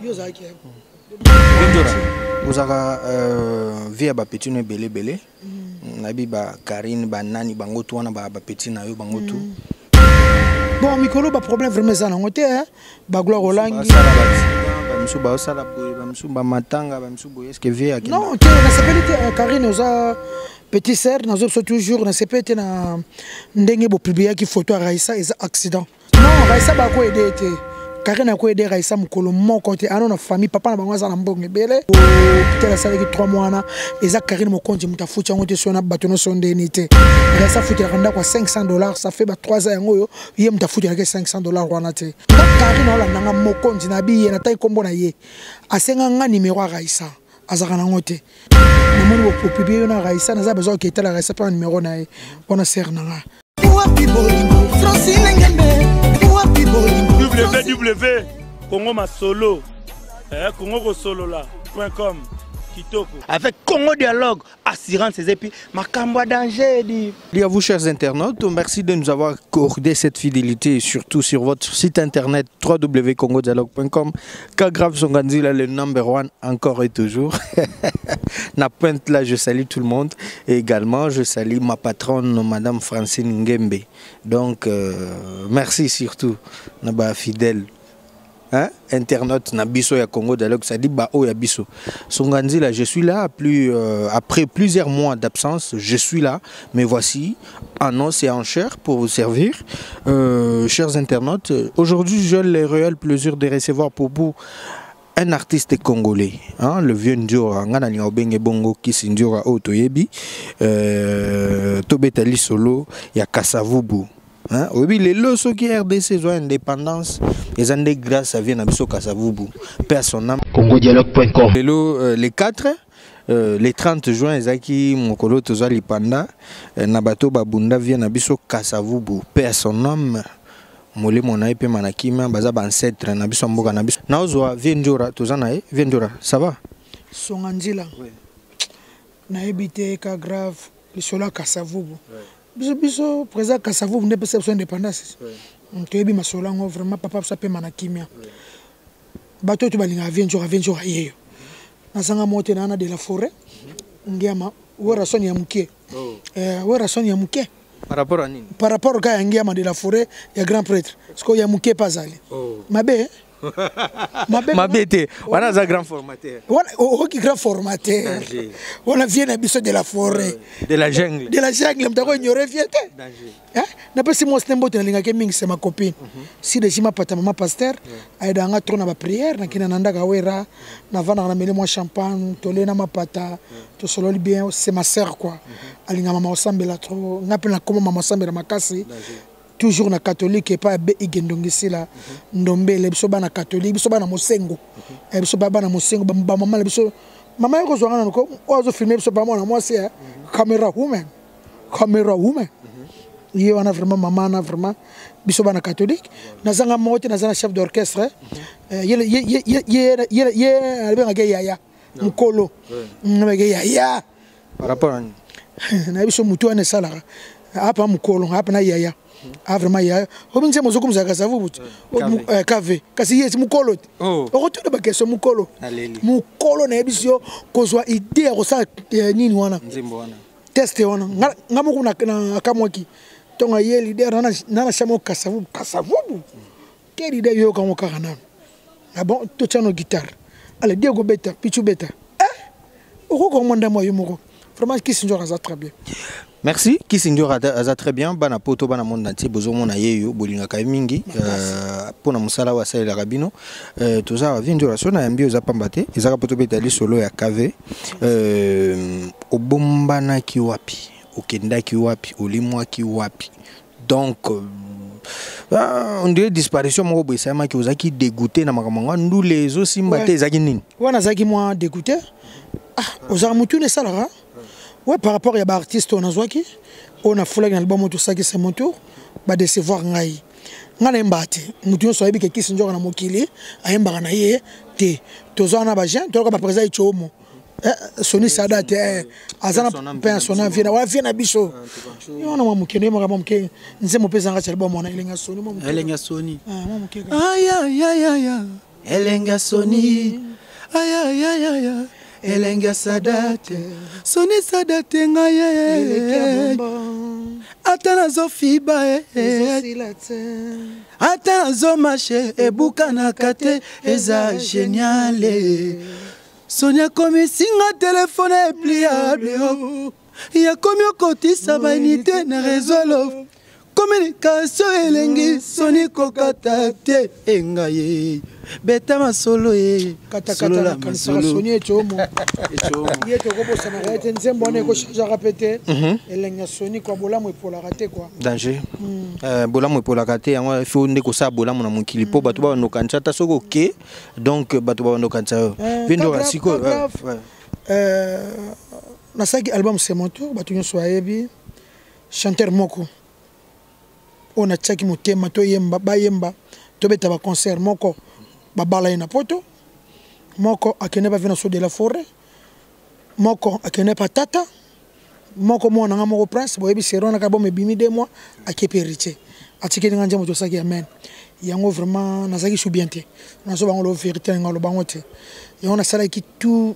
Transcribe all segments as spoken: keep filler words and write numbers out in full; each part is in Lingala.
Yo zaki. Vous avez vu à petit ne belé belé. Nabi ba Karine ba nani bango tu wana ba petit na yo bango tu. Bon mikolo ba problème vraiment ça na ngote hein. Ba gloire olangi. Ba msu ba sala boy ba msu ba matanga ba msu boy est-ce que vie à non, na s'appelle Karine oza petit sœur na zo toujours na s'appelle na ndenge bo publier ki photo Raissa et accident. Non, Raissa ba ko aider été. Karine a ko aider Raissa mukolo moko te ana na famille papa na bango za na mbonge bele. Peut-être ça avec trois mois na eza Karine mo konti muta futi ngote so na batono sonde nité. Raissa futi randa kwa cinq cents dollars ça fait ba trois ans yango yo ye muta futi avec cinq cents dollars wana te. Karine ola nanga mo konti na bi ye na tai kombo na ye. Asenga nga numéro Raissa azaka na ngote. Na moni bo publier na Raissa na za besoin que tela Raissa pa numéro na ye. Ona ser nanga. w w w Congo Masolo, Congo Solo là point com. Avec Congo Dialogue, assurance et puis Makamba danger dit. Et à vous chers internautes, merci de nous avoir accordé cette fidélité, surtout sur votre site internet w w w point congo dialogue point com. Kagrave Songanzila, le number one encore et toujours. Na pointe là, je salue tout le monde et également je salue ma patronne, Madame Francine Ngembe. Donc euh, merci surtout, Naba fidèle. Hein? Internaute Nabiso ya Congo Dialogue, ça dit bah oh ya biso. Songanzi là, je suis là plus euh, après plusieurs mois d'absence, je suis là, mais voici en os et en chair pour vous servir, euh, chers internautes. Aujourd'hui, j'ai le réel plaisir de recevoir pour vous un artiste congolais, hein, le vieux Ndiora, ngana linga obenge bongo kisi Ndiora Otoyebi, euh, Tobetali solo ya Kasavubu. Hein? Oui, les lois qui R D C ont indépendance, ils ont des grâce à Viennabiso Kasavubu, personne. Congo Dialogue point com. Les, euh, les quatre, euh, les trente juin, Zaki Mokolo Tozali Panda, Nabato Babunda Viennabiso Kasavubu, personne. Mole Monaïpe Manakima, Bazab ancêtre, Nabiso Mboga Nabiso. Naozoa, Viendora, Tozanae, Viendora, ça va? Songanzila. Oui. Naebite Kagrave, le sola Kasavubu. Biso biso président Kasavubu ne peut pas son indépendance. Tu es bien masolango vraiment papa ça peut manakimia. Bato tu balinga aventure aventure ayeyo. Nasanga mote na de la forêt. Ngiama wera soni ya muke. Eh wera soni ya muke. Par rapport à nini? Par rapport à ngiama de la forêt, ya grand prêtre. Parce que ya muke pas allé. Mabe Mabete, on a un grand formateur. On a un grand formateur. On a vient de la forêt. De la jungle. De la jungle, on a ignoré fierté. N'a pas si moi c'est un bout de c'est ma copine. Si les gens pas maman pasteur, elle a un trône à prière, na kina nanda gawera, na vana na mele moi champagne, tolé na ma pata, to solo bien, c'est ma sœur quoi. Alinga maman ensemble la trop, n'a pas comment maman ensemble la makasi. Toujours na catholique et pas be igendongisi la ndombe le biso bana catholique biso bana mosengo e biso bana mosengo ba maman le biso maman ko zo ngana ko ozo filmer biso ba mona moi c'est camera woman camera woman yi wana vraiment maman na vraiment biso bana catholique na zanga mote na zanga chef d'orchestre yele yele yele yele albenga ge yaya mukolo ngebe yaya par rapport à na biso mutu ane sala hapa mukolo hapa na yaya. Ah vraiment il y a comme ça mozoko muzaka ça vous kave kasi yesi mukolo o retour de question mukolo mukolo na ebisio kozwa idée ya kosa nini wana nzimbo wana test wana ngamuku na kamwaki tonga ye leader na na chamo kasavu kasavu quelle idée yo kamo kana ah bon to chano guitare allez Diego beta pichu beta eh o ko monda mo yo moko vraiment qui s'enjoie ça très bien. Merci. Qui s'endure à très bien. Bana poto bana monde entier besoin mon ayeyo bolinga kaimingi pour na musala wa sala rabino toza vient de la sona ambio za pambate ezaka poto betali solo ya kave euh obombana ki wapi okenda ki wapi olimwa ki wapi donc on dirait disparition mo boisama ki ozaki dégoûté na makamanga nous les aussi mbate ezaki nini wana zaki moi dégoûté ah ozaka mutu ne sala. Ouais, par rapport à les artistes, on a joué, on a fait l'album tout ça qui c'est mon tour, bah décevoir ngai. Ngai mbati, mutu so yebi qui sinjo na mokili, ayemba na ye, te. Tozo na bajen, to ka ba présent ichomo. Eh Sony Sada te, azana persona vient, wa vient na biso. Yo na mokili mo ka mokili, nze mo pesa nga album na elenga Sony mo. Elenga Sony. Ah mo mokili. Ay ay ay ay. elenga Soni aya aya aya elenga Sadate Soni Sadate ngaye ata nazo fiba ata nazo marché ebuka na kate eza génial Sonia komi singa telefone e pliable ya komi okotisa bainite na réseau communication elengi Soni kokata te engaye beta masolo e kata kata la kanisa Soni echomo echomo yeto ko bosa na rete nzembo ne ko changer répéter elenga Soni kwa bola mo pour la rater quoi danger euh bola mo pour la rater yango faut ndeko sa bola mo na mokili po bato ba no kancha ta soko ke donc bato ba no kancha vindo rasiko euh na saki album c'est mon tour bato nyo soyebi chanteur moko on a tchaki motema to yemba ba yemba to beta ba concert moko ba bala ina poto moko akene ba vina so de la forêt moko akene pa tata moko mona nga moko prince boyebi serona ka bo me bimi de moi akeperiche atiki nga njamo to saki amen yango vraiment na saki subiente na so bango lo vérité nga lo bango te yango na sala ki tout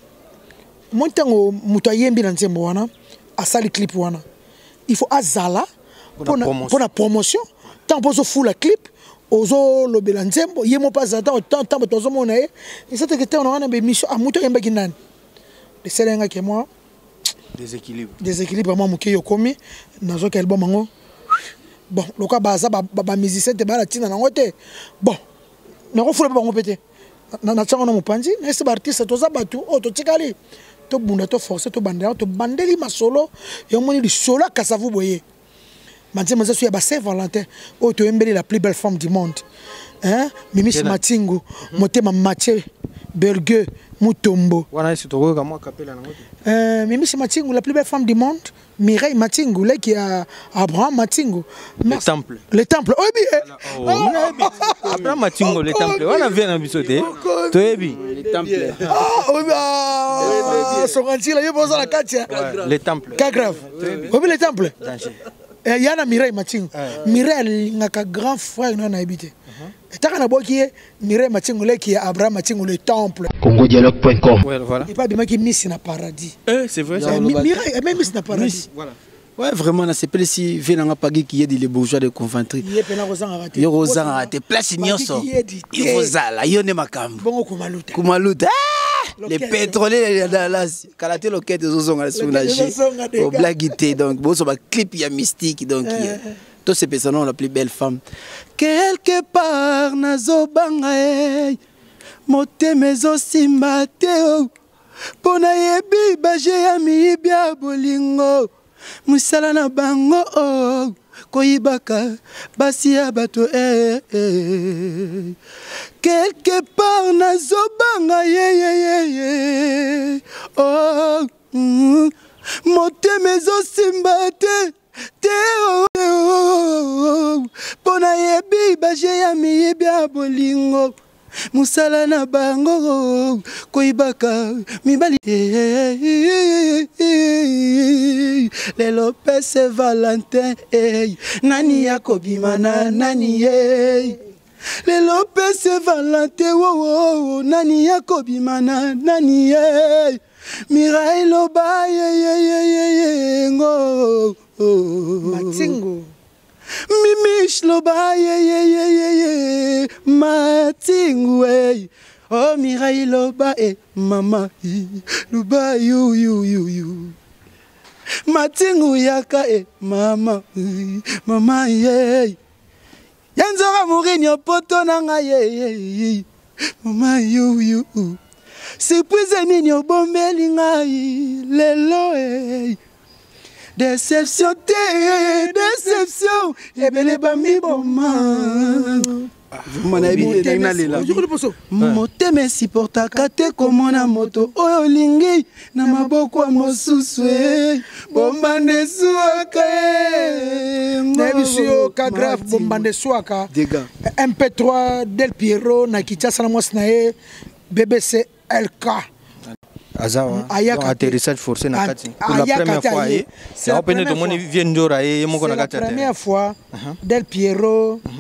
montango muto yembi na nzembo wana asali clip wana il faut azala pour la promotion tant pour se la clip ozo lo belanzembo yemo pas attendre tant tant tozo mona e et ça que on a une mission à muto yemba kinani de selenga que moi déséquilibre déséquilibre moi muke yokomi nazo ka album ngo bon loka baza ba ba musicien te bala tina nango te bon nako fula bango pété na na tsango na mupanzi na ce artiste toza batu o to tikali to bunda to forcer to bandela to bandeli masolo yo moni di solo kasavu boye Manze maza suya ba Saint Valentin o to embeli la plus belle femme du monde hein Mimi Matingu motema Mathieu Bergue Mutombo wana isi to ka moi kapela na ngote euh Mimi Matingu la plus belle femme du monde Mireille Matingu là qui a Abraham Matingu le temple le temple oh bien Abraham Matingu le temple wana vient na bisote to ebi le temple oh bah son ganti là yo boza la katia le temple ka grave oh bien le temple il y a Mireille Matingu Mireille ngaka grand frère non habité et na boki Mireille Matingu là qui est Abraham Matingu le temple congo dialogue point com voilà et pas de qui Miss na paradis eh c'est vrai ça Mireille même Miss na paradis voilà ouais vraiment na sepele si venanga pagi qui est les bourgeois de Coventry il est pena rozanga raté yo rozanga raté place nyonso il rozala yo ne makambo bongo kumaluta kumaluta les pétroliers dans la kalaté loquette zo zonga soulagé au blaguité donc boso ba clip ya mystique donc tous ces personnes la plus belle femme quelque part nazo banga moteme zo simbate pona yebi baje ya mi bia bolingo musala na bango koyibaka basi ya bato eh eh quelque part nazobanga ye ye ye oh moteme ezosimba te te pona yebi baje ya miyebi ya bolingo musala na bango koyibaka mibali le Lopez Valentin nani yakobimana nani le Lopez Valentin wo nani yakobimana nani Mireille Loba ngo Matingu Mimish Loba Matingu oh Mireille Loba eh mama Loba you you you you Matingu yaka eh mama mama ye Yanzora Mourinho poto nanga ye mama you you surprise nini obombeli ngai lelo eh déception te déception ebele bambi boma motema supportaka te komona moto oyo olingi na maboko ya mosusu bombande swaka Nebisio ka grave bombande swaka M P trois Del Piero na Kinshasa na mwasi na ye B B C L K Azawa atterrissage forcé na kati pour la première fois c'est open de mon vient ndora et mon la première fois Del Piero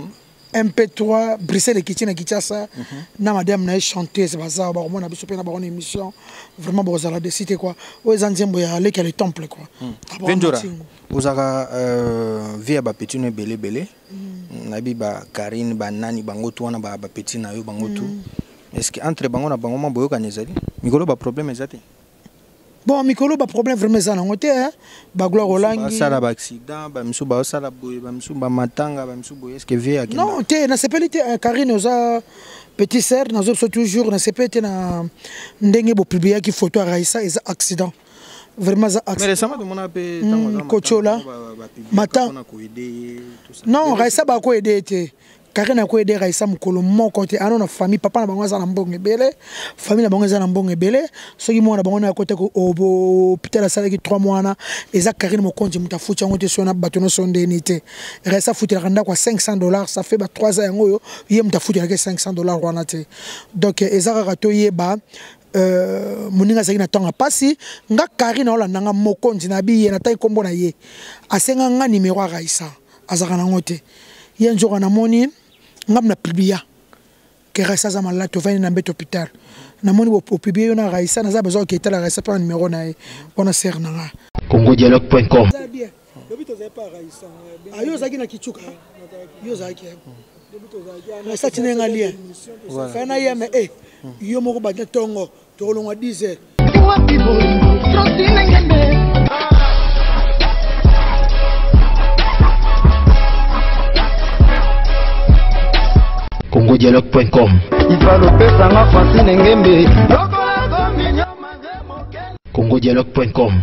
M P trois Bruxelles et Kitchen et Kinshasa na madame na chanter c'est pas ça ba on a biso pe na ba émission vraiment ba za la décider quoi o ezanzembo ya aller le temple quoi Vendora vous avez euh via ba petit no belé belé na bi ba Karine ba nani bango to wana ba ba petit na yo bango to est-ce que entre bango na bango ma boyo kanezali mikolo ba problème ezate bon mikolo ba problème vraiment ça na ngote hein ba gloire olangi ça la ba accident ba miso ba ça la boye ba miso ba matanga ba miso boye est-ce que via non té na sepelité Karine oza petit sœur na zo toujours na sepelité na ndenge bo publier ki photo Raissa et accident vraiment ça accident mais récemment de mon appel tango Kochola matin non Raissa ba ko aider té Karine a ko aider Raissa mukolo moko te ana na famille papa na bango za na mbonge belé famille na bango za na mbonge belé soki mwana bango na côté ko obo peut-être ça ki trois mois na eza Karine mo konti muta futi ngo te sona bato no sonde nité Raissa futi la randa kwa cinq cents dollars ça fait ba trois ans yango yo ye muta futi la cinq cents dollars wana te donc eza rato yeba euh moninga saki na tonga pasi nga Karine ola nanga mokonzi na biye na tai kombo na ye asenga nga numéro Raissa azaka na ngote ye njoka na moni ngam na publia que Raissa za malato vani na mbeto hôpital na moni bo publier yo na Raissa na za besoin que etala Raissa pa numéro na ye ona ser na nga congo dialogue point com lobito za pa Raissa ayo zaki na kichuka yo zaki lobito zaki na sa tinenga lia fa na ye me eh yo moko ba tongo to longwa dix heures congo dialogue point com congo dialogue point com